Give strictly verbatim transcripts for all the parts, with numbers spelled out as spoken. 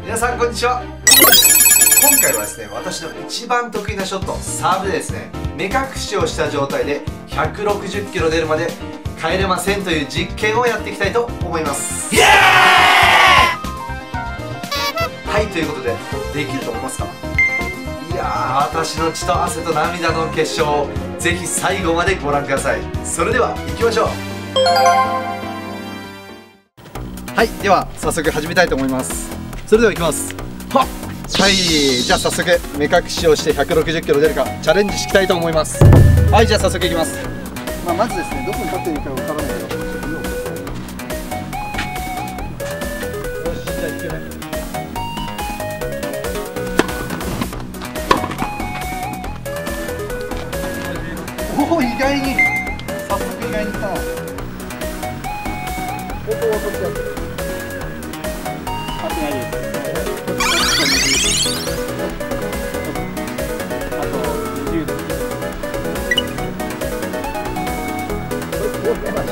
皆さんこんにちは。今回はですね、私の一番得意なショット、サーブでですね、目隠しをした状態でひゃくろくじゅっキロ出るまで帰れませんという実験をやっていきたいと思います。イエーイ！はい、ということでできると思いますか？いやー、私の血と汗と涙の結晶をぜひ最後までご覧ください。それでは行きましょう。はい、では早速始めたいと思います。それではいきます。はっ、はい、じゃあ早速目隠しをしてひゃくろくじゅっキロ出るかチャレンジしていきたいと思います。はい、じゃあ早速いきます。まあ、まずですね、どこに立っていいかわからないけど、ちょっと見よう。よし、じゃあいくね。おお、意外に早速意外に来たな。おお、そっちやってる。勝てないです。あとにじゅうど。おお、マジ。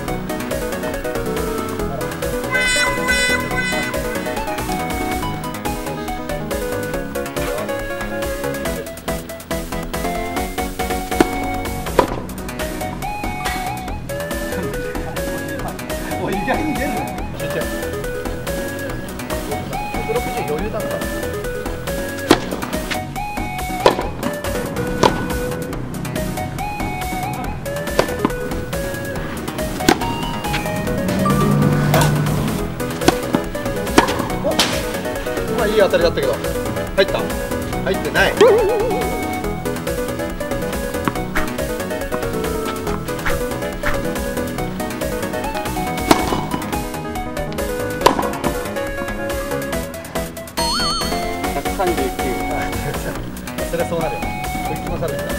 お、意外に出るね。ちっちゃい。ひゃくろくじゅう余裕だった。お、いい当たりだったけど入った？入ってない。ひゃくさんじゅうきゅう。それはそうなるよ。研ぎ澄まされてた。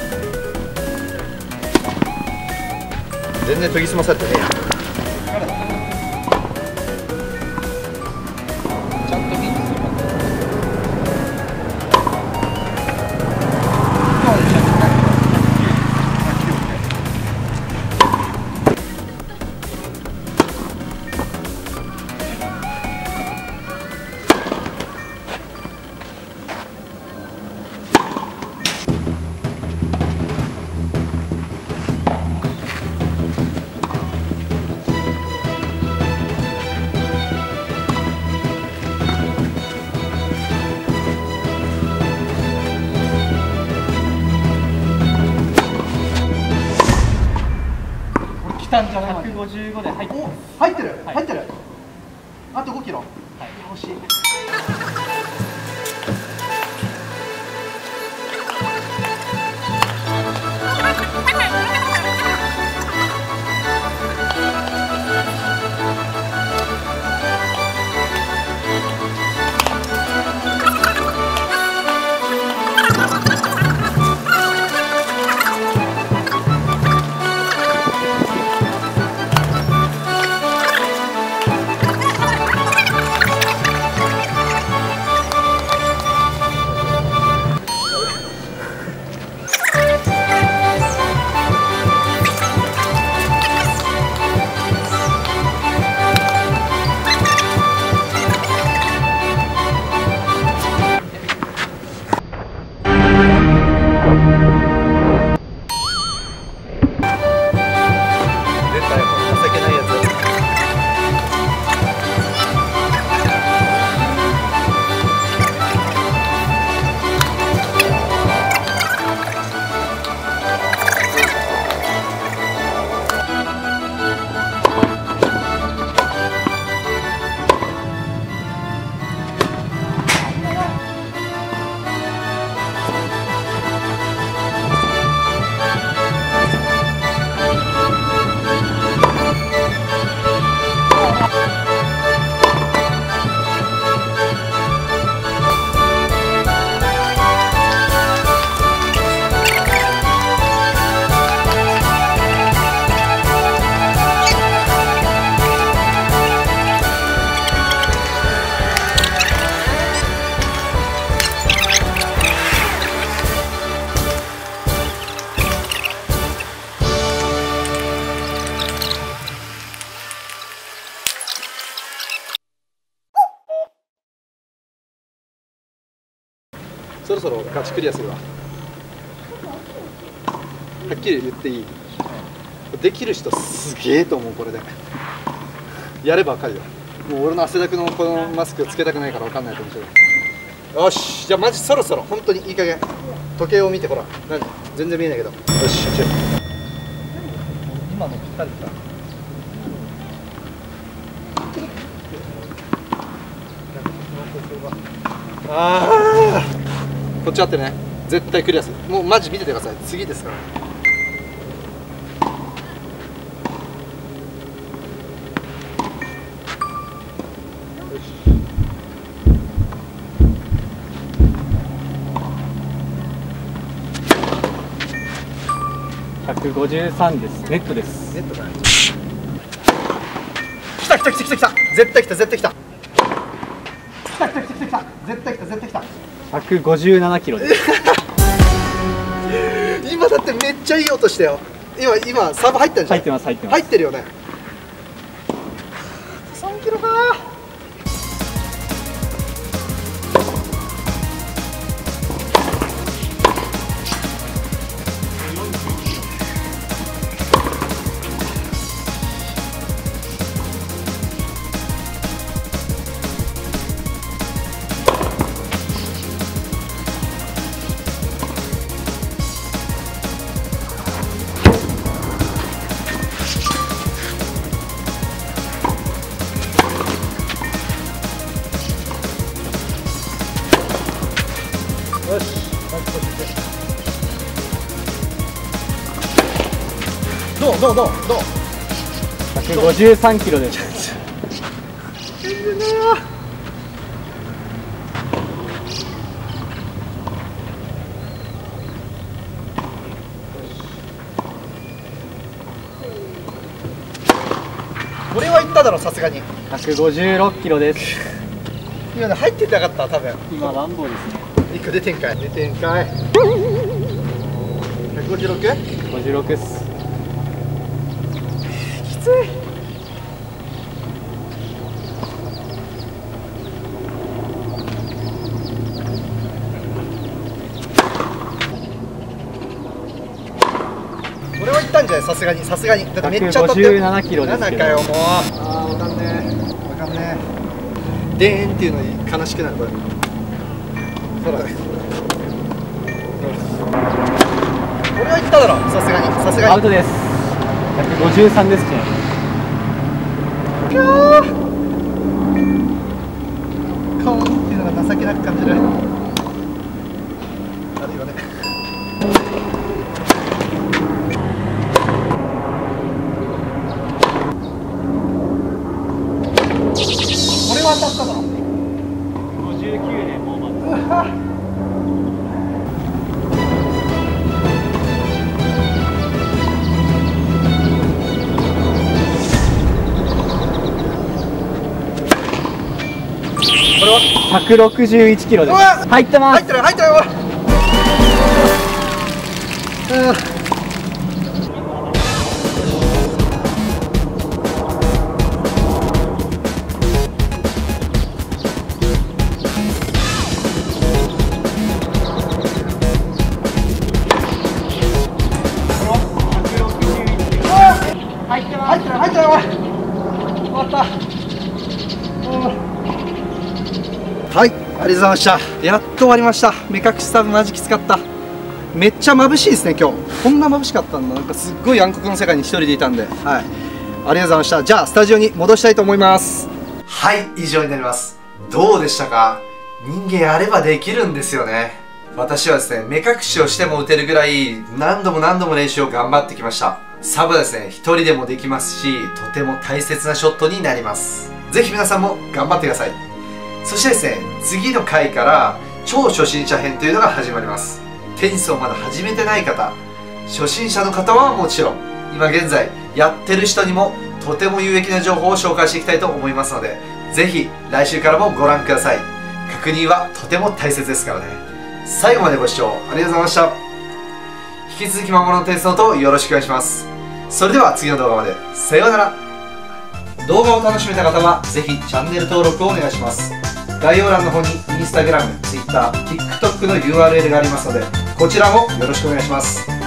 全然研ぎ澄まされてねえや。ちゃんとミートする感じ。今までちゃんとひゃくごじゅうごで入ってます。入ってる、はい、入ってる。あとごキロ。はい、欲しい。 そろそろガチクリアするわ。はっきり言っていい？できる人すげえと思う。これでやればわかるよ。もう俺の汗だくのこのマスクつけたくないからわかんないかもしれない。よし、じゃあマジそろそろ本当にいい加減時計を見て。ほら何全然見えないけど。よし、今のぴったりだ。ああ、こっちあってね。絶対クリアする。もうマジ見ててください。次ですから。 ひゃくごじゅうさんです。ネットです。 ネットか。来た来た来た来た来た。絶対来た絶対来た。来た来た来た来た。絶対来た絶対来た。 ひゃくごじゅうななキロです。 今だってめっちゃいい音したよ。今今サーブ入ったんじゃん。 入ってます入ってます。 入ってるよね。さんキロか。よし、どうどうどうどう。 ひゃくごじゅうさんキロです。 これはいっただろ、さすがに。 ひゃくごじゅうろっキロです。 今ね入ってなかった、多分。 今乱暴ですね。 いっこ出てんかい出てんかい。ひゃくごじゅうろく？ ごじゅうろくっす。 きつい。これはいったんじゃない？さすがにさすがに。だってめっちゃひゃくごじゅうななキロですけど。 ななかよ、もう。ああ、わかんねえわかんねえ。でーんっていうのに悲しくなる。これそうだね。これはいっただろ、さすがにさすがに。 アウトです。ひゃくごじゅうさんですね。 キャーコーンっていうのが情けなく感じる。あるよね。これは当たっただろ。 ごじゅうきゅうでオーバーです。 これはひゃくろくじゅういちキロです。入ってます。 入ってる入ってる。うん入ってます。 入ってる入ってる。終わった。はい、ありがとうございました。やっと終わりました。目隠しサーブマジきつかった。めっちゃ眩しいですね今日。こんな眩しかったんだ。なんかすっごい暗黒の世界に一人でいたんで、はい、ありがとうございました。じゃあスタジオに戻したいと思います。はい、以上になります。どうでしたか？人間やればできるんですよね。私はですね、目隠しをしても打てるぐらい何度も何度も練習を頑張ってきました。サブはですね、一人でもできますし、とても大切なショットになります。ぜひ皆さんも頑張ってください。そしてですね、次の回から超初心者編というのが始まります。テニスをまだ始めてない方、初心者の方はもちろん、今現在やってる人にもとても有益な情報を紹介していきたいと思いますので、ぜひ来週からもご覧ください。確認はとても大切ですからね。最後までご視聴ありがとうございました。引き続き魔物のテニスノートをよろしくお願いします。それでは次の動画まで。さようなら。動画を楽しめた方はぜひチャンネル登録をお願いします。 概要欄の方に インスタグラム、ツイッター、ティックトック の ユーアールエル がありますので、こちらもよろしくお願いします。